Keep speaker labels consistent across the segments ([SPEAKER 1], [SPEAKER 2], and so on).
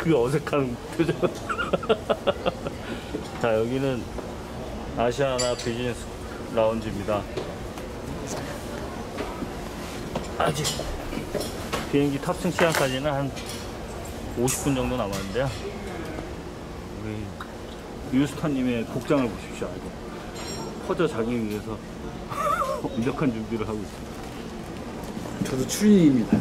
[SPEAKER 1] 그 어색한 표정. 자, 여기는 아시아나 비즈니스 라운지입니다. 아직 비행기 탑승 시간까지는 한 50분 정도 남았는데요. 우리 유스타님의 복장을 보십시오. 아이고, 퍼져 자기 위해서 완벽한 준비를 하고 있습니다.
[SPEAKER 2] 저도 추인입니다.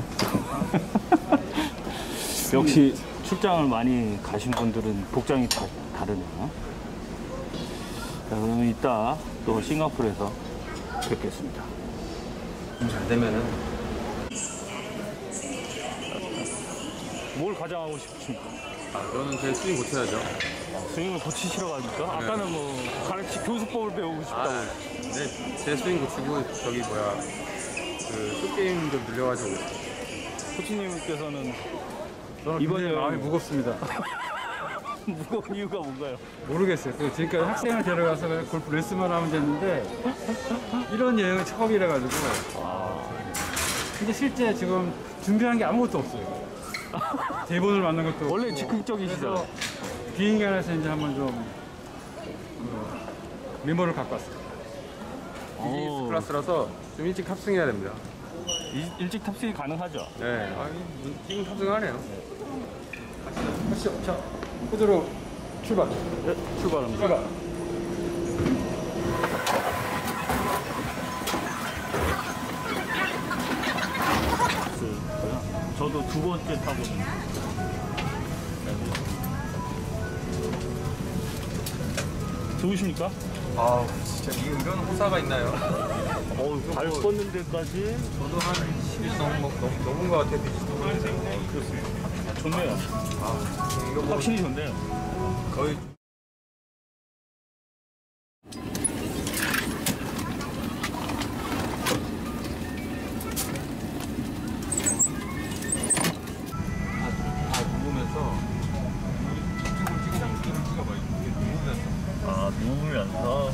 [SPEAKER 1] 역시 출장을 많이 가신 분들은 복장이 다 다르네요. 자, 그러면 이따 또 싱가포르에서 뵙겠습니다.
[SPEAKER 3] 잘 되면은
[SPEAKER 1] 뭘 가장하고 싶으십니까?
[SPEAKER 3] 저는 제 스윙 고쳐야죠.
[SPEAKER 1] 스윙을 고치시러 갑니까? 아까는 뭐 교수법을 배우고 싶다고.
[SPEAKER 3] 네, 제 스윙 고치고 저기 뭐야 그 쇼게임 좀 늘려가지고.
[SPEAKER 1] 코치님께서는
[SPEAKER 2] 이번에 마음이 무겁습니다.
[SPEAKER 1] 무거운 이유가 뭔가요?
[SPEAKER 2] 모르겠어요. 지금까지 학생을 데려가서 그냥 골프 레슨만 하면 됐는데 이런 여행은 처음이라 가지고. 근데 실제 지금 준비한 게 아무것도 없어요. 대본을 만든 것도
[SPEAKER 1] 원래
[SPEAKER 2] 없고.
[SPEAKER 1] 즉흥적이시죠?
[SPEAKER 2] 그래서 비행기 안에서 이제 한번 좀 메모를 갖고 왔어요.
[SPEAKER 3] 비즈니스 클래스라서 좀 일찍 탑승해야 됩니다.
[SPEAKER 1] 일찍 탑승이 가능하죠?
[SPEAKER 3] 네, 지금 탑승하네요.
[SPEAKER 2] 가시죠. 자, 호주로 출발.
[SPEAKER 1] 네, 출발합니다.
[SPEAKER 2] 출발.
[SPEAKER 1] 저도 두 번째 타거든요. 좋으십니까?
[SPEAKER 3] 아, 진짜 이런 호사가 있나요?
[SPEAKER 1] 발 뻗는 데까지.
[SPEAKER 3] 저도 한 10일 넘은 것 같아요.
[SPEAKER 1] 그렇습니다. 좋네요.
[SPEAKER 3] 이거 뭐
[SPEAKER 1] 확실히 좋네요.
[SPEAKER 3] 거의
[SPEAKER 1] 누우면서.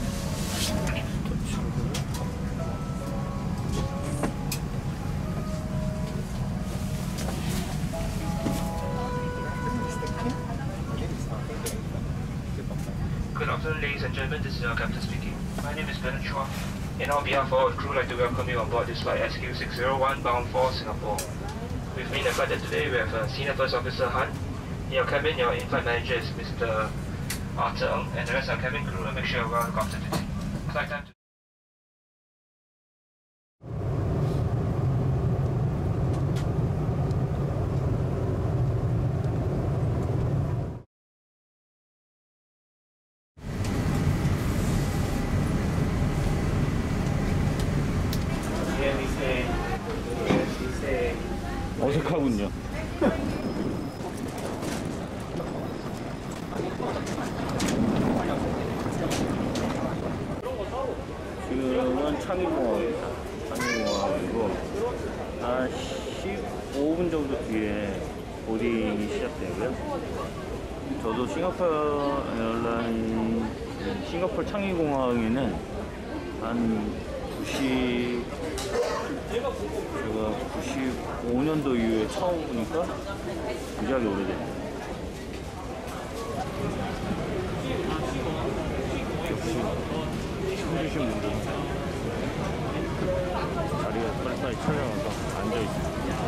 [SPEAKER 4] Good afternoon, ladies and gentlemen. This is our captain speaking. My name is Bernard Chua, and on behalf of our crew, I'd like to welcome you on board this flight SQ601 bound for Singapore. With me in the flight today, we have Senior First Officer Han. In your cabin, your in-flight manager is Mr. Arthur Ng, and the rest of our cabin crew will make sure we're well looked after today. Flight time.
[SPEAKER 1] 어색하군요. 지금은 창의공항입니다. 창의공항이고 한 15분 정도 뒤에 보딩이 시작되고요. 저도 싱가포르 에어라인 싱가포르 창의공항에는 한 95년도 이후에 처음 오니까 무지하게 오래됐네요. 역시 힘드신 분들 자리가 빨리빨리 찾아가서 앉아있습니다.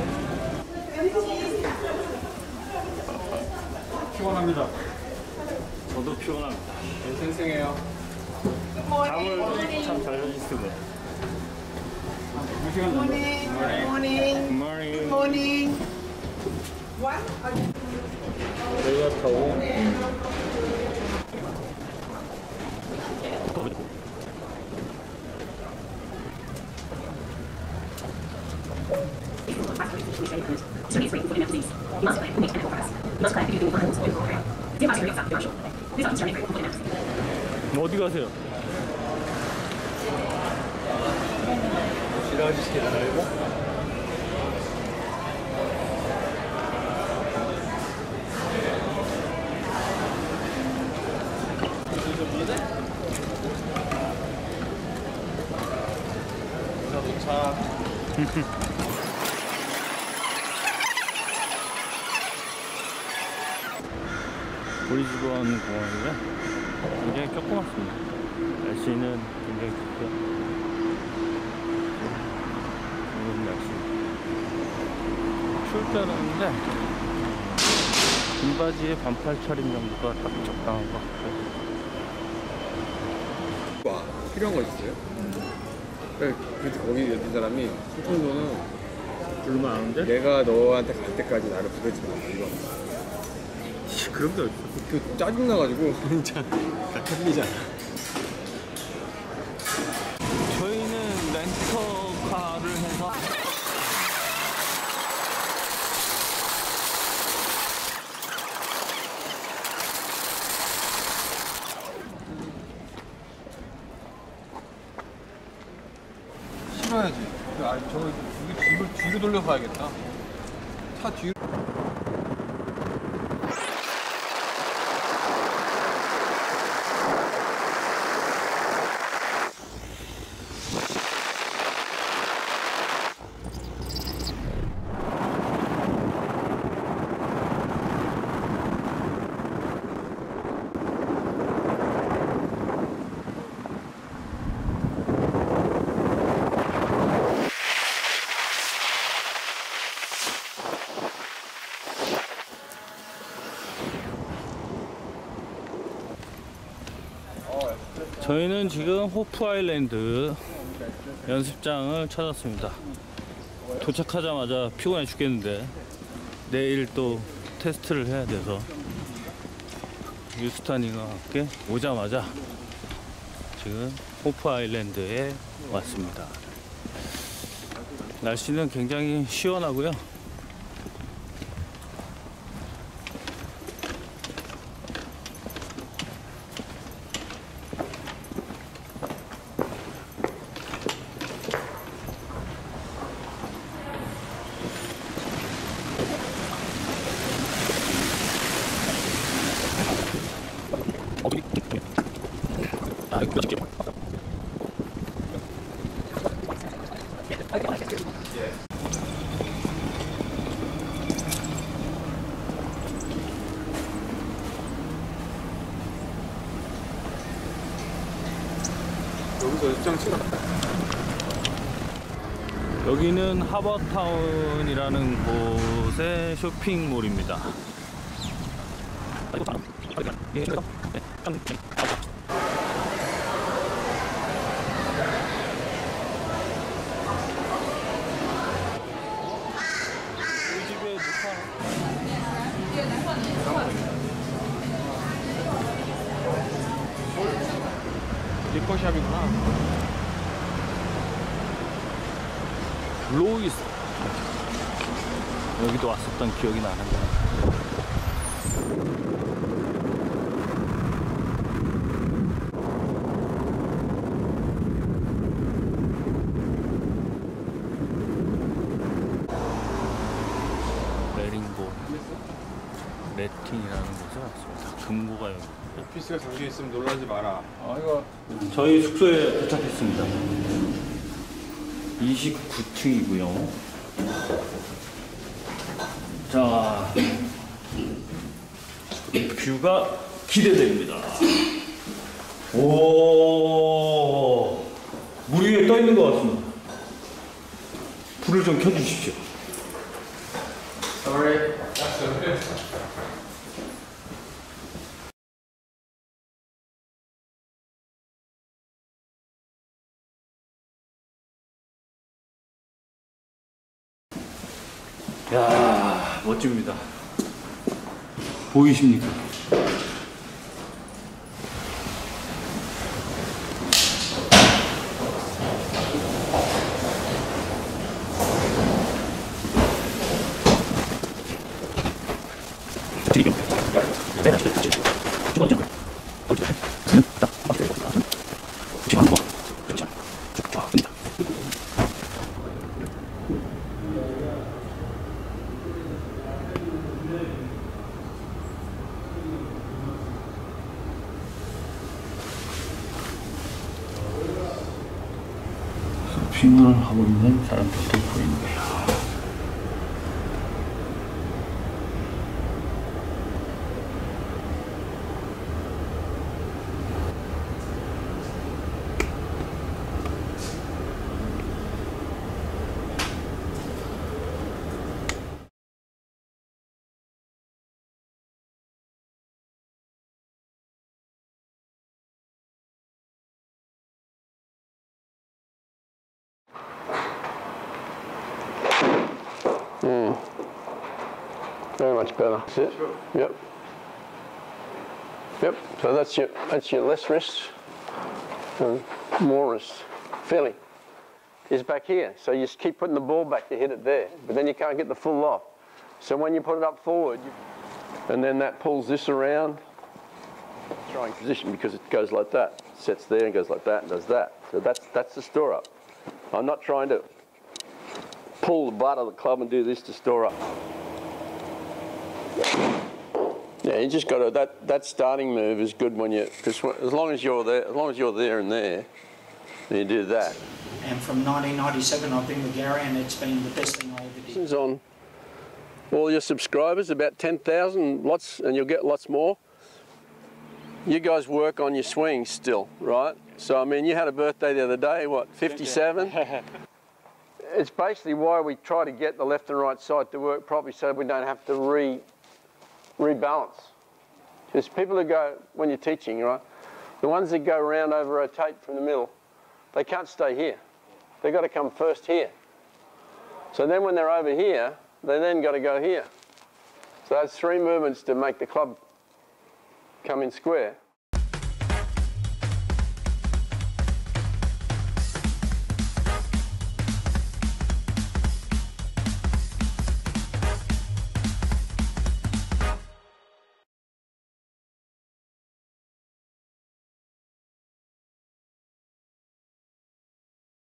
[SPEAKER 2] 피곤합니다.
[SPEAKER 1] 저도 피곤합니다.
[SPEAKER 3] 생생해요.
[SPEAKER 1] 잠을 참 잘 자시고요.
[SPEAKER 2] 2시간 정도.
[SPEAKER 1] Good morning. 저희가 타고 어디 가세요?
[SPEAKER 3] 지나가시겠나요?
[SPEAKER 1] 브리즈번 공원이라 굉장히 조그맣습니다. 날씨는 굉장히 좋고요. 오늘 날씨 추울 줄 알았는데 긴 바지에 반팔 차림 정도가 딱 적당한 것 같아요.
[SPEAKER 3] 와, 필요한 거 있어요? 그래서 거기 있는 사람이 소통도는
[SPEAKER 1] 부르면 아는데?
[SPEAKER 3] 내가 너한테 갈 때까지 나를 부르지 마 이거.
[SPEAKER 1] 그런 게 어딨어.
[SPEAKER 3] 그 짜증나가지고 진짜 각합이잖아.
[SPEAKER 1] 저희는 렌터카를 해서
[SPEAKER 3] 싫어야지. 아, 저거 집을 뒤로 돌려서 가야겠다. 차 뒤로.
[SPEAKER 1] 저희는 지금 호프 아일랜드 연습장을 찾았습니다. 도착하자마자 피곤해 죽겠는데 내일 또 테스트를 해야 돼서 유스타님과 함께 오자마자 지금 호프 아일랜드에 왔습니다. 날씨는 굉장히 시원하고요.
[SPEAKER 3] 여기서 연습장 치러.
[SPEAKER 1] 여기는 하버타운이라는 곳의 쇼핑몰입니다. 우리 집에
[SPEAKER 3] 리퍼샵이구나.
[SPEAKER 1] 로이스 여기도 왔었던 기억이 나는데 레링보 레팅이라는 곳에 왔습니다. 금고가 여기
[SPEAKER 3] 오피스가 잠겨 있으면 놀라지 마라. 아 이거
[SPEAKER 1] 저희 숙소에 도착했습니다. 29층이고요. 자, 뷰가 기대됩니다. 오, 물 위에 떠 있는 것 같습니다. 불을 좀 켜주십시오.
[SPEAKER 3] Sorry, that's okay.
[SPEAKER 1] 야, 멋집니다. 보이십니까? 쇼핑을 하고 있는 사람들도 보이네요.
[SPEAKER 5] Very much better. That's it. Yep. Yep. So that's your less wrist and more wrist. Feeling is back here. So you just keep putting the ball back to hit it there, but then you can't get the full loft. So when you put it up forward, and then that pulls this around, throwing position because it goes like that, sets there and goes like that and does that. So that's the store up. I'm not trying to pull the butt of the club and do this to store up. Yeah, you just got to, that starting move is good when you, because as long as you're there and there, you do that.
[SPEAKER 6] And from 1997 I've been with Gary and it's been the best thing I ever did.
[SPEAKER 5] This is on all your subscribers, about 10,000, lots, and you'll get lots more. You guys work on your swings still, right? So I mean, you had a birthday the other day, what, 57? It's basically why we try to get the left and right side to work properly so we don't have to rebalance. There's people who go, when you're teaching, right, the ones that go around over rotate from the middle, they can't stay here. They've got to come first here. So then when they're over here, they then got to go here. So that's 3 movements to make the club come in square.